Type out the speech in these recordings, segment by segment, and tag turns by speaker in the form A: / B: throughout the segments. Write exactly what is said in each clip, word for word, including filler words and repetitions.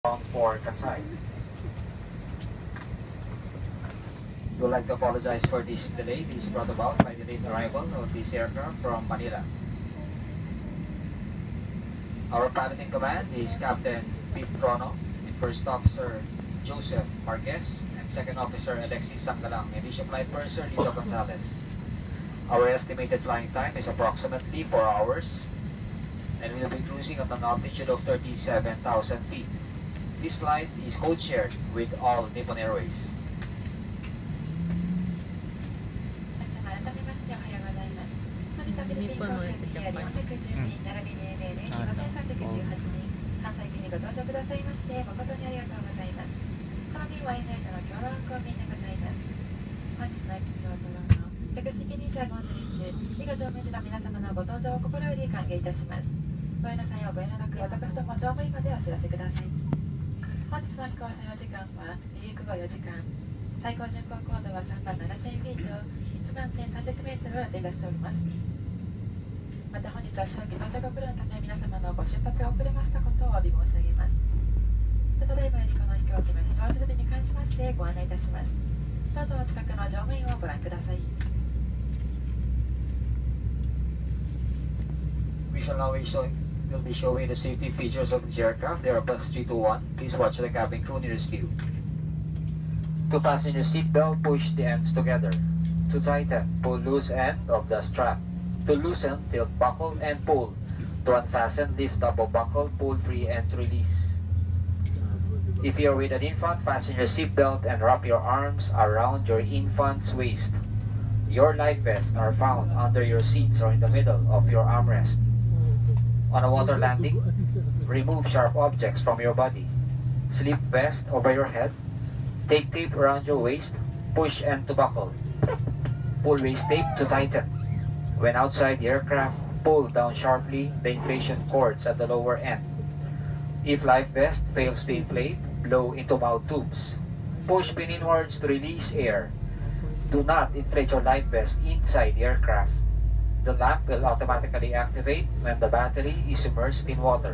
A: bound for Kansai. We would like to apologize for this delay. This is brought about by the late arrival of this aircraft from Manila. Our pilot in command is Captain Pete Prono, and First Officer Joseph Marquez, and Second Officer Alexis Sangalang, and Mission Flight Purser Lito Gonzalez. Our estimated flying time is approximately four hours, and we will be cruising at an altitude of thirty-seven thousand feet. This flight is code-shared with all Nippon Airways. We shall now be showing, will be showing the safety features of this aircraft. They are bus three two one. Please watch the cabin crew nearest you. To fasten your seatbelt, push the ends together. To tighten, pull loose end of the strap. To loosen, tilt buckle and pull. To unfasten, lift up of buckle, pull free and release. If you are with an infant, fasten your seatbelt and wrap your arms around your infant's waist. Your life vests are found under your seats or in the middle of your armrest. On a water landing, remove sharp objects from your body. Slip vest over your head. Take tape around your waist. Push end to buckle. Pull waist tape to tighten. When outside the aircraft, pull down sharply the inflation cords at the lower end. If life vest fails to inflate, blow into mouth tubes. Push pin inwards to release air. Do not inflate your life vest inside the aircraft. The lamp will automatically activate when the battery is immersed in water.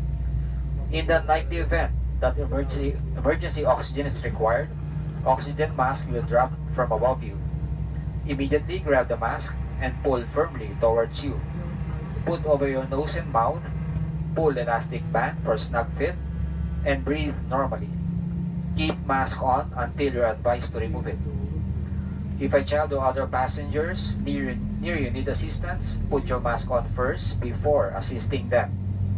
A: In the unlikely event that emergency, emergency oxygen is required, oxygen mask will drop from above you. Immediately grab the mask and pull firmly towards you. Put over your nose and mouth, pull elastic band for snug fit, and breathe normally. Keep mask on until you're advised to remove it. If a child or other passengers near, near you need assistance, put your mask on first before assisting them.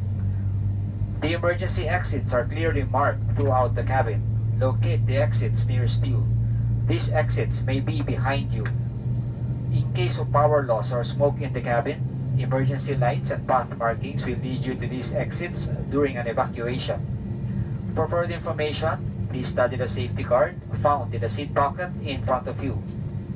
A: The emergency exits are clearly marked throughout the cabin. Locate the exits nearest you. These exits may be behind you. In case of power loss or smoke in the cabin, emergency lights and path markings will lead you to these exits during an evacuation. For further information, please study the safety card found in the seat pocket in front of you.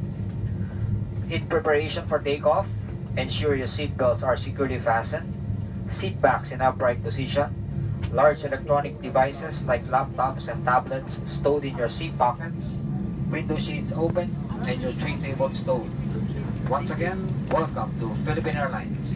A: In preparation for takeoff, ensure your seat belts are securely fastened, seat backs in upright position, large electronic devices like laptops and tablets stowed in your seat pockets, window shades open, and your tray table stowed. Once again, welcome to Philippine Airlines.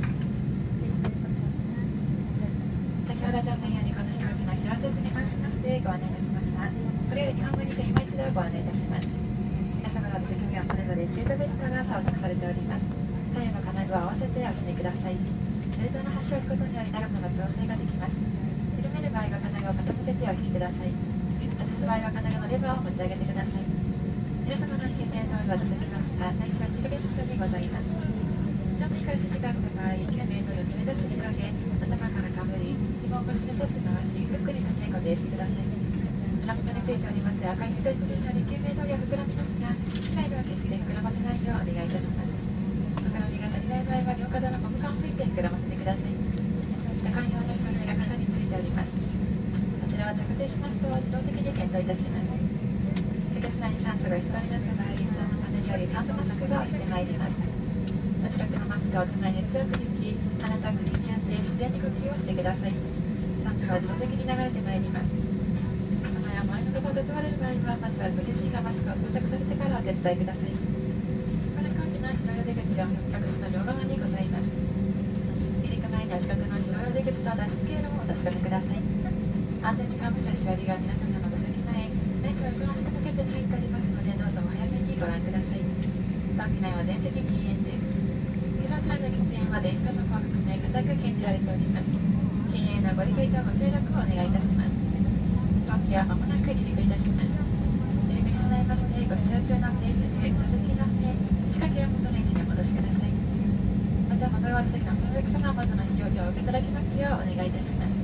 A: 先ほど乗船用にこの飛行機の広瀬に関しましてご案内いたしました。これより日本語にて今一度ご案内いたします。皆様の座席にはそれぞれシートベルトが装着されております。左右の金具を合わせてお締めください。ベルトの端を引くことにより長さの調整ができます。緩める場合は金具を傾けてお引きください。外す場合は金具のレバーを持ち上げてください。皆様の引き手の上は座席の下、最初はじける下にございます。乗務員から指示があった場合、きゅうメートル滑らすに広げ、頭からかぶり、紐を腰に沿って回し、ゆっくり立ち固定してください。胸元についております赤い一つによりきゅうメートルが膨らみますが、機械では決して膨らませないようお願いいたします。他の身が足りない場合は両肩のゴム管を吹いて膨らませてください。中用の照明が傘についております。こちらは着底しますと自動的に点灯いたします。席内に酸素が必要になった場合、その風により酸素マスクが落ちてまいります。お近くのマスクを手前に強く引き、鼻と口に当て自然に呼吸をしてください。酸素は自動的に流れてまいります。前のことが問われる場合は、まずはご自身がマスクを装着されてからお手伝いください。この飛行機の非常用出口は客室の両側にございます。離陸前にお近くの非常用出口と脱出経路をお確かめください。安全にカーブ
B: 車両が皆様のご先前、電車はこの下ポケットに入っておりますので、どうぞお早めにご覧ください。当機内は全席禁煙です。非常車の喫煙は電車のパーク内固く禁じられております。禁煙のご理解とご協力をお願いいたします。当機は間もなく離陸いたします。離陸に備えまして、ご使用中の停止時、座席の上、仕掛けを元の位置にお戻しください。また、戻り合わせ先のお客様は元の非常時をお受けいただきますようお願いいたします。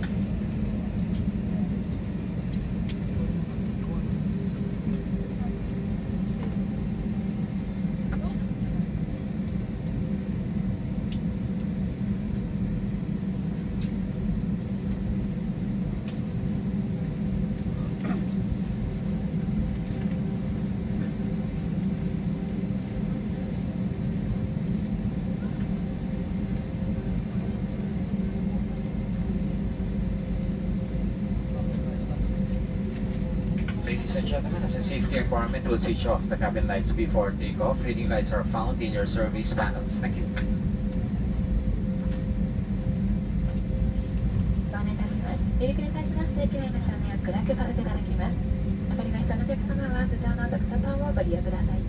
A: Ladies and gentlemen, as a safety requirement, we'll switch off the cabin lights before takeoff. Reading lights are found in your service panels. Thank you.
B: ご案内いたします。離陸に対しまして、機内の照明を暗くさせていただきます。明かりが必要なお客様は、頭上の読書灯をご利用ください。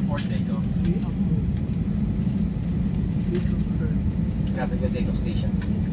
C: airport takeoff.
A: Have a good day to stations.